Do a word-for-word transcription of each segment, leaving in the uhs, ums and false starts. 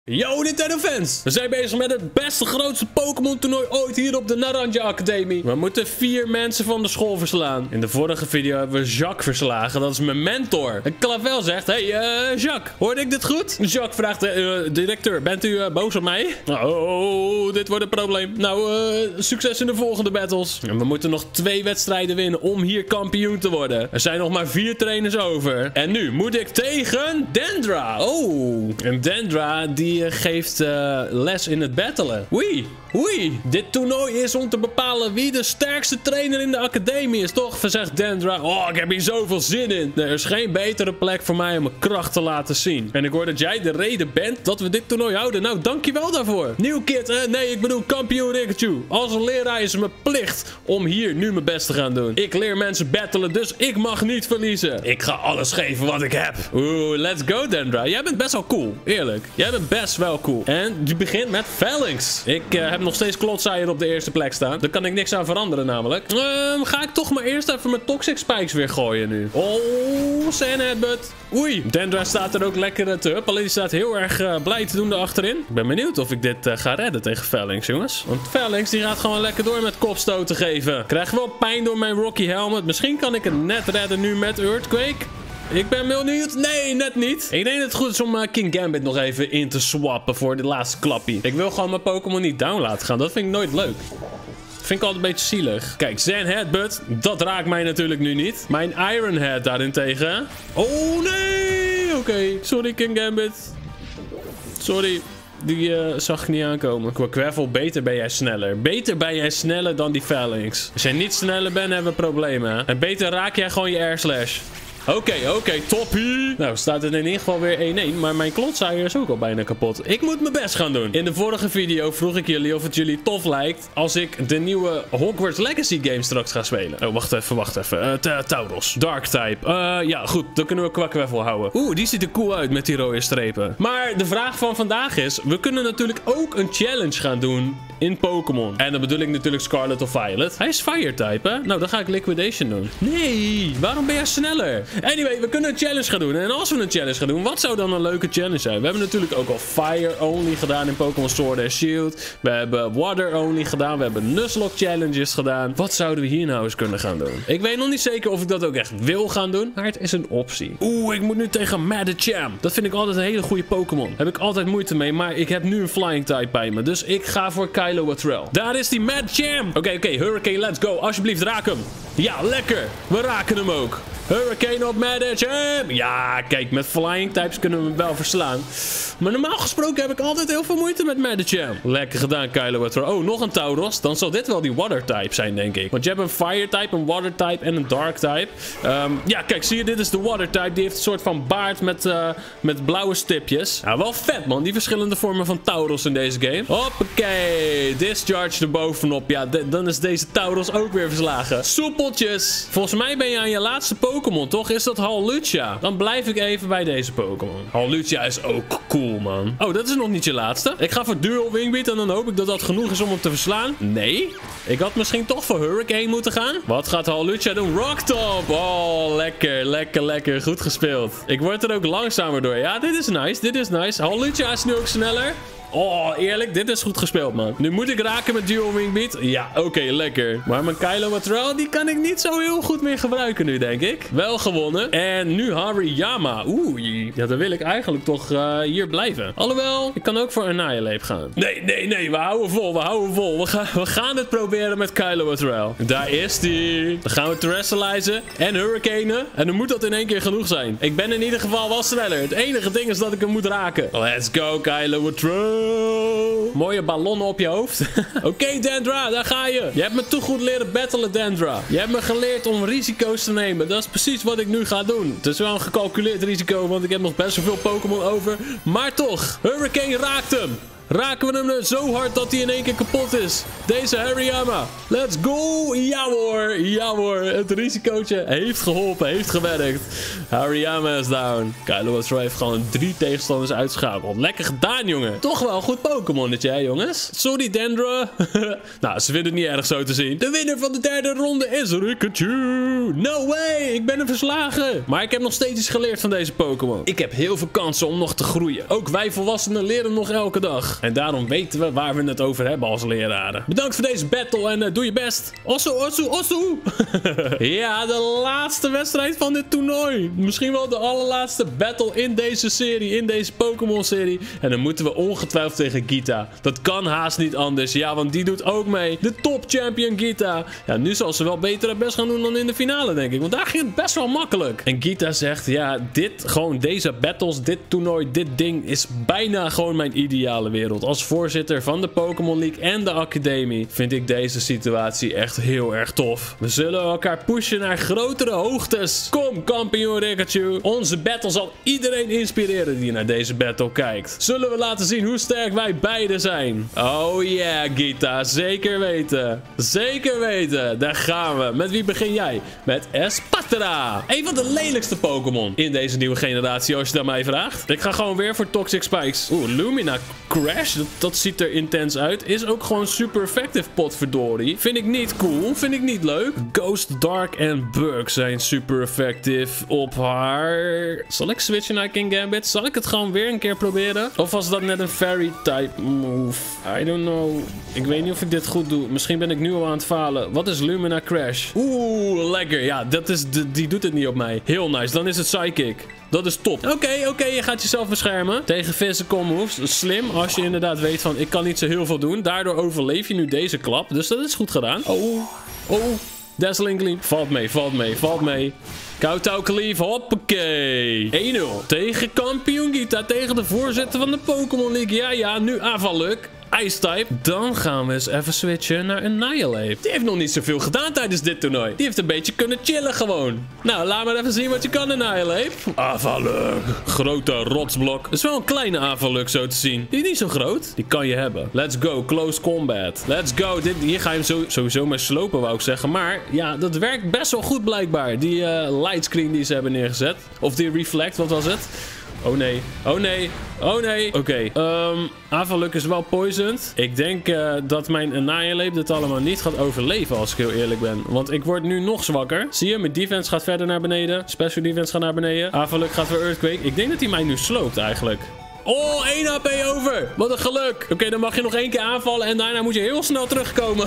Yo Nintendo fans! We zijn bezig met het beste grootste Pokémon toernooi ooit hier op de Naranja Academie. We moeten vier mensen van de school verslaan. In de vorige video hebben we Jacques verslagen, dat is mijn mentor. En Clavel zegt, hey uh, Jacques, hoorde ik dit goed? Jacques vraagt, uh, directeur, bent u uh, boos op mij? Oh, dit wordt een probleem. Nou, uh, succes in de volgende battles. En we moeten nog twee wedstrijden winnen om hier kampioen te worden. Er zijn nog maar vier trainers over. En nu moet ik tegen Dendra. Oh, en Dendra die Die geeft uh, les in het battelen. Oei, oei. Dit toernooi is om te bepalen wie de sterkste trainer in de academie is, toch? Verzegt Dendra. Oh, ik heb hier zoveel zin in. Er is geen betere plek voor mij om mijn kracht te laten zien. En ik hoor dat jij de reden bent dat we dit toernooi houden. Nou, dankjewel daarvoor. Nieuw kid, hè? Nee, ik bedoel kampioen Rikachu. Als een leraar is het mijn plicht om hier nu mijn best te gaan doen. Ik leer mensen battelen, dus ik mag niet verliezen. Ik ga alles geven wat ik heb. Oeh, let's go Dendra. Jij bent best wel cool, eerlijk. Jij bent best wel cool. En je begint met Phalanx. Ik uh, heb nog steeds Klotzaaier op de eerste plek staan. Daar kan ik niks aan veranderen namelijk. Uh, ga ik toch maar eerst even mijn Toxic Spikes weer gooien nu. Oh, Sand Headbutt. Oei. Dendra staat er ook lekker te up. Alleen die staat heel erg uh, blij te doen daarachterin. Ik ben benieuwd of ik dit uh, ga redden tegen Phalanx, jongens. Want Phalanx die gaat gewoon lekker door met kopstoten geven. Krijg wel pijn door mijn Rocky Helmet. Misschien kan ik het net redden nu met Earthquake. Ik ben benieuwd. Nee, net niet. Ik denk dat het goed is om uh, King Gambit nog even in te swappen voor de laatste klappie. Ik wil gewoon mijn Pokémon niet down laten gaan. Dat vind ik nooit leuk. Vind ik altijd een beetje zielig. Kijk, Sand Headbutt. Dat raakt mij natuurlijk nu niet. Mijn Iron Head daarentegen. Oh nee. Oké. Okay. Sorry King Gambit. Sorry. Die uh, zag ik niet aankomen. Qua Quaffle, beter ben jij sneller. Beter ben jij sneller dan die Phalanx. Als jij niet sneller bent, hebben we problemen. Hè? En beter raak jij gewoon je Air Slash. Oké, okay, oké, okay, toppie. Nou, staat het in ieder geval weer één één. Maar mijn Klotzaaier is ook al bijna kapot. Ik moet mijn best gaan doen. In de vorige video vroeg ik jullie of het jullie tof lijkt als ik de nieuwe Hogwarts Legacy game straks ga spelen. Oh, wacht even, wacht even. Uh, Tauros. Dark type. Uh, ja, goed. Dan kunnen we Quackquaffle houden. Oeh, die ziet er cool uit met die rode strepen. Maar de vraag van vandaag is, we kunnen natuurlijk ook een challenge gaan doen in Pokémon. En dan bedoel ik natuurlijk Scarlet of Violet. Hij is fire type, hè? Nou, dan ga ik Liquidation doen. Nee, waarom ben jij sneller? Anyway, we kunnen een challenge gaan doen. En als we een challenge gaan doen, wat zou dan een leuke challenge zijn? We hebben natuurlijk ook al Fire Only gedaan in Pokémon Sword and Shield. We hebben Water Only gedaan. We hebben Nuzlocke challenges gedaan. Wat zouden we hier nou eens kunnen gaan doen? Ik weet nog niet zeker of ik dat ook echt wil gaan doen. Maar het is een optie. Oeh, ik moet nu tegen Medicham. Dat vind ik altijd een hele goede Pokémon. Heb ik altijd moeite mee. Maar ik heb nu een Flying type bij me. Dus ik ga voor Kylowatrel. Daar is die Medicham. Oké, okay, oké. Okay, Hurricane, let's go. Alsjeblieft, raak hem. Ja, lekker. We raken hem ook. Hurricane op Medicham. Ja, kijk, met Flying types kunnen we hem wel verslaan. Maar normaal gesproken heb ik altijd heel veel moeite met Medicham. Lekker gedaan, Kylowatrel. Oh, nog een Tauros. Dan zal dit wel die Water type zijn, denk ik. Want je hebt een Fire type, een Water type en een Dark type. Um, ja, kijk, zie je, dit is de Water type. Die heeft een soort van baard met, uh, met blauwe stipjes. Nou, wel vet, man. Die verschillende vormen van Tauros in deze game. Hoppakee. Discharge erbovenop. Ja, dan is deze Tauros ook weer verslagen. Soepeltjes. Volgens mij ben je aan je laatste Pokémon, toch? Is dat Hawlucha? Dan blijf ik even bij deze Pokémon. Hawlucha is ook cool, man. Oh, dat is nog niet je laatste. Ik ga voor Dual Wingbeat en dan hoop ik dat dat genoeg is om hem te verslaan. Nee. Ik had misschien toch voor Hurricane moeten gaan. Wat gaat Hawlucha doen? Rock Top. Oh, lekker, lekker, lekker. Goed gespeeld. Ik word er ook langzamer door. Ja, dit is nice. Dit is nice. Hawlucha is nu ook sneller. Oh, eerlijk, dit is goed gespeeld, man. Nu moet ik raken met Dual Wingbeat. Ja, oké, okay, lekker. Maar mijn Kylowatrel, die kan ik niet zo heel goed meer gebruiken nu, denk ik. Wel gewonnen. En nu Hariyama. Oeh, ja, dan wil ik eigenlijk toch uh, hier blijven. Alhoewel, ik kan ook voor Annihilate gaan. Nee, nee, nee, we houden vol, we houden vol. We gaan, we gaan het proberen met Kylowatrel. Daar is die. Dan gaan we Terrasilizen en Hurricanen. En dan moet dat in één keer genoeg zijn. Ik ben in ieder geval wel sneller. Het enige ding is dat ik hem moet raken. Let's go, Kylowatrel. Mooie ballonnen op je hoofd. Oké, okay, Dendra, daar ga je. Je hebt me te goed leren battelen, Dendra. Je hebt me geleerd om risico's te nemen. Dat is precies wat ik nu ga doen. Het is wel een gecalculeerd risico, want ik heb nog best zoveel Pokémon over. Maar toch, Hurricane raakt hem. Raken we hem zo hard dat hij in één keer kapot is. Deze Hariyama. Let's go. Ja hoor. Ja hoor. Het risicootje heeft geholpen. Heeft gewerkt. Hariyama is down. Kailoatro heeft gewoon drie tegenstanders uitschakeld. Lekker gedaan, jongen. Toch wel een goed Pokémonnetje, hè, jongens? Sorry, Dendra. Nou, ze vinden het niet erg zo te zien. De winnaar van de derde ronde is Rikachu. No way. Ik ben hem verslagen. Maar ik heb nog steeds iets geleerd van deze Pokémon. Ik heb heel veel kansen om nog te groeien. Ook wij volwassenen leren nog elke dag. En daarom weten we waar we het over hebben als leraren. Bedankt voor deze battle en uh, doe je best. Osso, osso, osso. Ja, de laatste wedstrijd van dit toernooi. Misschien wel de allerlaatste battle in deze serie. In deze Pokémon-serie. En dan moeten we ongetwijfeld tegen Gita. Dat kan haast niet anders. Ja, want die doet ook mee. De top champion Gita. Ja, nu zal ze wel beter haar best gaan doen dan in de finale, denk ik. Want daar ging het best wel makkelijk. En Gita zegt, ja, dit, gewoon deze battles, dit toernooi, dit ding is bijna gewoon mijn ideale wereld. Als voorzitter van de Pokémon League en de Academie vind ik deze situatie echt heel erg tof. We zullen elkaar pushen naar grotere hoogtes. Kom, kampioen Rikachu. Onze battle zal iedereen inspireren die naar deze battle kijkt. Zullen we laten zien hoe sterk wij beide zijn? Oh yeah, Gita. Zeker weten. Zeker weten. Daar gaan we. Met wie begin jij? Met Espatra. Een van de lelijkste Pokémon in deze nieuwe generatie, als je dat mij vraagt. Ik ga gewoon weer voor Toxic Spikes. Oeh, Lumina Crash. Dat, dat ziet er intens uit. Is ook gewoon super effective, potverdorie. Vind ik niet cool. Vind ik niet leuk. Ghost, Dark en Bug zijn super effective op haar. Zal ik switchen naar King Gambit? Zal ik het gewoon weer een keer proberen? Of was dat net een fairy type move? I don't know. Ik weet niet of ik dit goed doe. Misschien ben ik nu al aan het falen. Wat is Lumina Crash? Oeh, lekker. Ja, dat is de, die doet het niet op mij. Heel nice. Dan is het Psychic. Dat is top. Oké, okay, oké, okay, je gaat jezelf beschermen tegen physical moves. Slim als je inderdaad weet van ik kan niet zo heel veel doen. Daardoor overleef je nu deze klap. Dus dat is goed gedaan. Oh, oh. Dazzling Gleam. Valt mee, valt mee, valt mee. Kowtow Cleave, hoppakee. één nul. Tegen kampioen Gita, tegen de voorzitter van de Pokémon League. Ja, ja, nu Avaluk. Ice-type. Dan gaan we eens even switchen naar Annihilate. Die heeft nog niet zoveel gedaan tijdens dit toernooi. Die heeft een beetje kunnen chillen gewoon. Nou, laat maar even zien wat je kan, Annihilate. Avaluk. Grote rotsblok. Dat is wel een kleine Avaluk zo te zien. Die is niet zo groot. Die kan je hebben. Let's go. Close combat. Let's go. Dit, hier ga je hem zo, sowieso mee slopen, wou ik zeggen. Maar ja, dat werkt best wel goed blijkbaar. Die uh, lightscreen die ze hebben neergezet. Of die reflect, wat was het? Oh nee. Oh nee. Oh nee. Oké. Okay. Um, Avaluk is wel poisoned. Ik denk uh, dat mijn Annihilate dit allemaal niet gaat overleven, als ik heel eerlijk ben. Want ik word nu nog zwakker. Zie je, mijn defense gaat verder naar beneden. Special defense gaat naar beneden. Avaluk gaat weer Earthquake. Ik denk dat hij mij nu sloopt eigenlijk. Oh, één H P over. Wat een geluk. Oké, okay, dan mag je nog één keer aanvallen en daarna moet je heel snel terugkomen.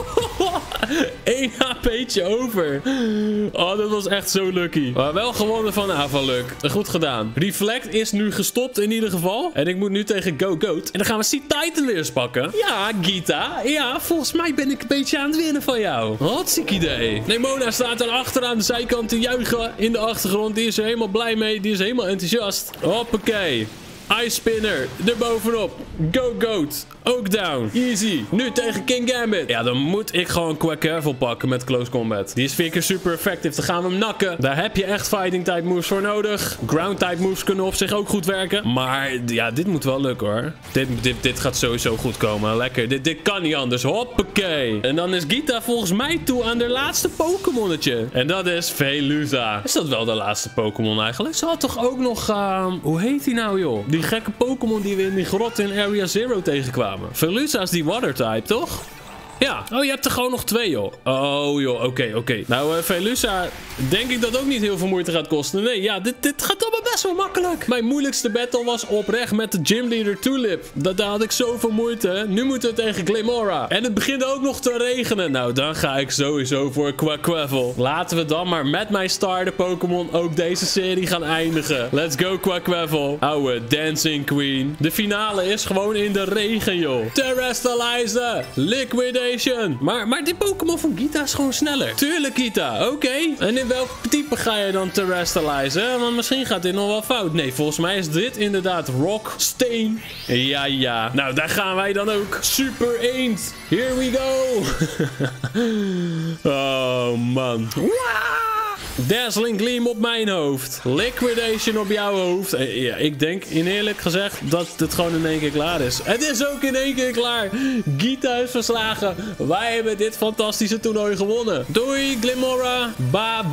één H P'tje over. Oh, dat was echt zo lucky. Maar wel gewonnen van Avaluk. Goed gedaan. Reflect is nu gestopt in ieder geval. En ik moet nu tegen Go Goat. En dan gaan we C-Titan weer eens pakken. Ja, Gita. Ja, volgens mij ben ik een beetje aan het winnen van jou. Hartstikke idee. Nemona staat er achter aan de zijkant te juichen in de achtergrond. Die is er helemaal blij mee. Die is helemaal enthousiast. Hoppakee. Ice Spinner, erbovenop. Go Goat, ook down. Easy. Nu tegen King Gambit. Ja, dan moet ik gewoon Quaquaval pakken met Close Combat. Die is vier keer super effective. Dan gaan we hem nakken. Daar heb je echt Fighting type moves voor nodig. Ground type moves kunnen op zich ook goed werken. Maar ja, dit moet wel lukken hoor. Dit, dit, dit gaat sowieso goed komen. Lekker. Dit, dit kan niet anders. Hoppakee. En dan is Gita volgens mij toe aan de laatste Pokémonnetje. En dat is Veluza. Is dat wel de laatste Pokémon eigenlijk? Ze had toch ook nog... Uh, hoe heet die nou joh? Die gekke Pokémon die we in die grot in Area Zero tegenkwamen. Veluza is die water type, toch? Ja. Oh, je hebt er gewoon nog twee, joh. Oh, joh. Oké, okay, oké. Okay. Nou, uh, Veluza denk ik dat ook niet heel veel moeite gaat kosten. Nee, ja, dit, dit gaat allemaal best wel makkelijk. Mijn moeilijkste battle was oprecht met de gymleader Tulip. Dat, daar had ik zoveel moeite. Nu moeten we tegen Glimora. En het begint ook nog te regenen. Nou, dan ga ik sowieso voor Quaquaval. Laten we dan maar met mijn starter Pokémon ook deze serie gaan eindigen. Let's go, Quaquaval. Ouwe Dancing Queen. De finale is gewoon in de regen, joh. Terrestrialize. Liquidate. Maar, maar die Pokémon van Gita is gewoon sneller. Tuurlijk, Gita. Oké. Okay. En in welk type ga je dan terrestrializen? Want misschien gaat dit nog wel fout. Nee, volgens mij is dit inderdaad Rock, Steen. Ja, ja. Nou, daar gaan wij dan ook. Super Eend. Here we go. Oh, man. Wow. Dazzling Gleam op mijn hoofd. Liquidation op jouw hoofd. En ja, ik denk in eerlijk gezegd dat het gewoon in één keer klaar is. Het is ook in één keer klaar. Gita is verslagen. Wij hebben dit fantastische toernooi gewonnen. Doei, Glimmora. Bye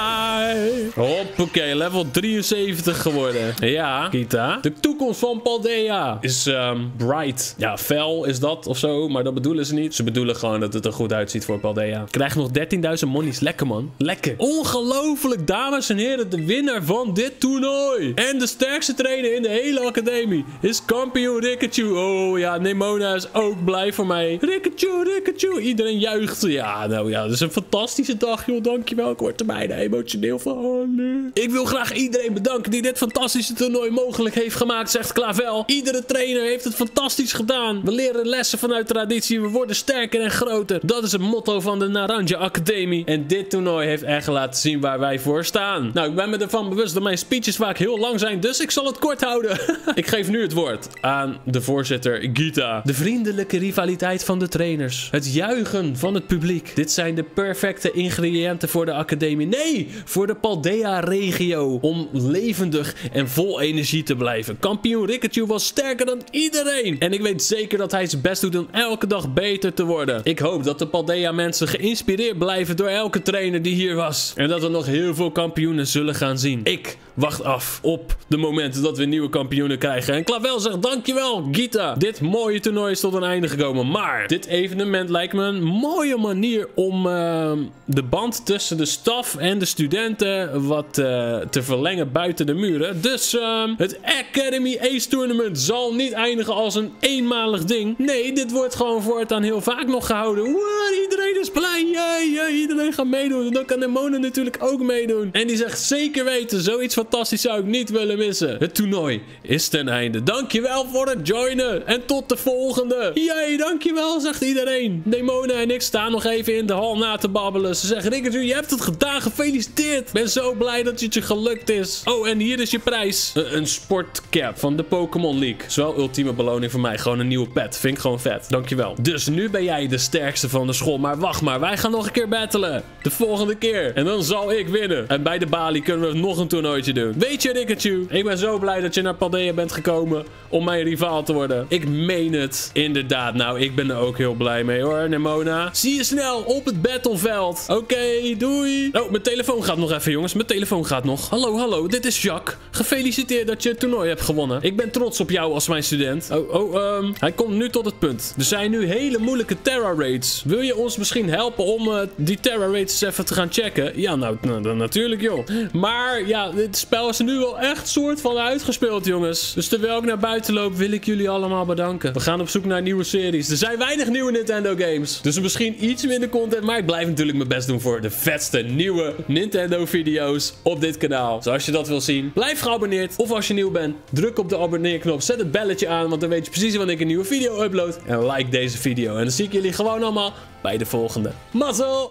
bye. Hoppakee, level drieënzeventig geworden. Ja, Gita. De toekomst van Paldea is um, bright. Ja, fel is dat of zo, maar dat bedoelen ze niet. Ze bedoelen gewoon dat het er goed uitziet voor Paldea. Krijg nog dertienduizend monies. Lekker, man. Lekker. Ongelooflijk, dames en heren. De winnaar van dit toernooi. En de sterkste trainer in de hele academie is kampioen Rikachu. Oh ja, Nemona is ook blij voor mij. Rikachu, Rikachu. Iedereen juicht. Ja, nou ja, dat is een fantastische dag, joh. Dankjewel. Ik word er bijna emotioneel van. Ik wil graag iedereen bedanken die dit fantastische toernooi mogelijk heeft gemaakt, zegt Clavel. Iedere trainer heeft het fantastisch gedaan. We leren lessen vanuit traditie. We worden sterker en groter. Dat is het motto van de Naranja Academie. En dit toernooi heeft echt laten zien waar wij voor staan. Nou, ik ben me ervan bewust dat mijn speeches vaak heel lang zijn, dus ik zal het kort houden. Ik geef nu het woord aan de voorzitter Gita. De vriendelijke rivaliteit van de trainers. Het juichen van het publiek. Dit zijn de perfecte ingrediënten voor de academie. Nee, voor de Paldea-regio. Om levendig en vol energie te blijven. Kampioen Rikachu was sterker dan iedereen. En ik weet zeker dat hij zijn best doet om elke dag beter te worden. Ik hoop dat de Paldea-mensen geïnspireerd blijven door elke trainer die hier was. En dat we nog heel veel kampioenen zullen gaan zien. Ik wacht af op de momenten dat we nieuwe kampioenen krijgen. En Clavel zegt dankjewel, Gita. Dit mooie toernooi is tot een einde gekomen. Maar dit evenement lijkt me een mooie manier om uh, de band tussen de staf en de studenten wat uh, te verlengen buiten de muren. Dus uh, het Academy Ace Tournament zal niet eindigen als een eenmalig ding. Nee, dit wordt gewoon voortaan heel vaak nog gehouden. Wow, iedereen is blij. Yay, yay, iedereen gaat meedoen. Dan kan Nemona natuurlijk ook meedoen. En die zegt zeker weten, zoiets fantastisch zou ik niet willen missen. Het toernooi is ten einde. Dankjewel voor het joinen. En tot de volgende. Jee, dankjewel, zegt iedereen. Nemona en ik staan nog even in de hal na te babbelen. Ze zeggen, Rikachu, je hebt het gedaan. Gefeliciteerd. Ik ben zo blij dat het je gelukt is. Oh, en hier is je prijs. Een, een sportcap van de Pokémon League. Zowel ultieme beloning voor mij. Gewoon een nieuwe pet. Vind ik gewoon vet. Dankjewel. Dus nu ben jij de sterkste van de school. Maar wacht maar. Wij gaan nog een keer battelen. De volgende keer. En dan zal ik winnen. En bij de balie kunnen we nog een toernooitje doen. Weet je, Rikachu? Ik ben zo blij dat je naar Paldea bent gekomen om mijn rivaal te worden. Ik meen het. Inderdaad. Nou, ik ben er ook heel blij mee hoor, Nemona. Zie je snel op het battleveld. Oké, okay, doei. Oh, mijn telefoon gaat nog even, jongens. Mijn telefoon gaat nog. Hallo, hallo. Dit is Jacques. Gefeliciteerd dat je het toernooi hebt gewonnen. Ik ben trots op jou als mijn student. Oh, oh, um, hij komt nu tot het punt. Er zijn nu hele moeilijke Terra Raids. Wil je ons misschien helpen om uh, die Terra Raids even te gaan checken? Ja, nou, nou natuurlijk, joh. Maar ja, dit spel is er nu wel echt soort van uitgespeeld, jongens. Dus terwijl ik naar buiten loop, wil ik jullie allemaal bedanken. We gaan op zoek naar nieuwe series. Er zijn weinig nieuwe Nintendo games. Dus misschien iets minder content. Maar ik blijf natuurlijk mijn best doen voor de vetste nieuwe Nintendo video's op dit kanaal. Dus als je dat wil zien, blijf geabonneerd. Of als je nieuw bent, druk op de abonneerknop. Zet het belletje aan, want dan weet je precies wanneer ik een nieuwe video upload. En like deze video. En dan zie ik jullie gewoon allemaal bij de volgende. Mazzel!